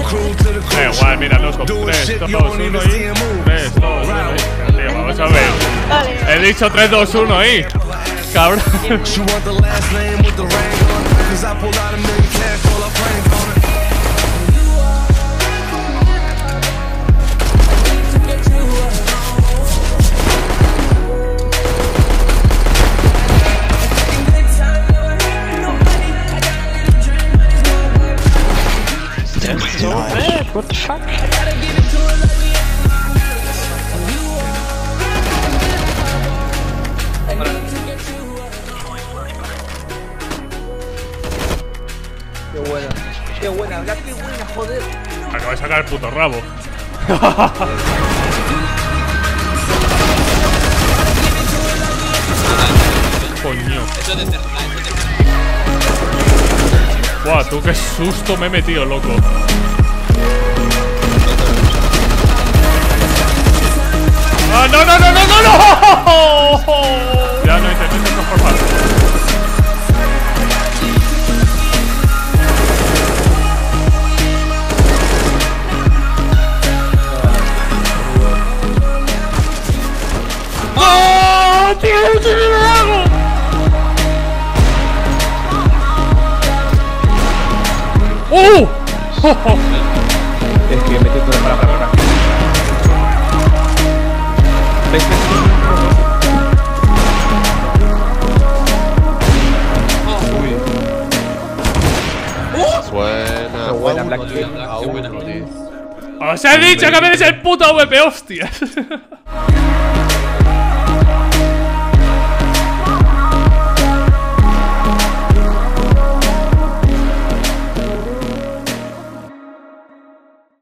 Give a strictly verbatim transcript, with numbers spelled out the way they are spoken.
Da igual, mira, no son tres, dos, uno y tres, dos, uno y... Tío, vamos a ver. He dicho tres, dos, uno ahí. Cabrón. What the fuck? Qué buena, qué buena, Black, qué buena, joder. Acaba de sacar el puto rabo. Coño. Buah, tú qué susto me he metido, loco. ¡Ah, no, no, no, no, no, no! Ya no intentes no, por favor. ¡Oh, tío! ¡Qué me hago! ¡Uh! Es que metí una para para para. ¿Ves? Buena, buena, Black. A uno, tío. ¡Os he dicho que me des el puto V P, hostias!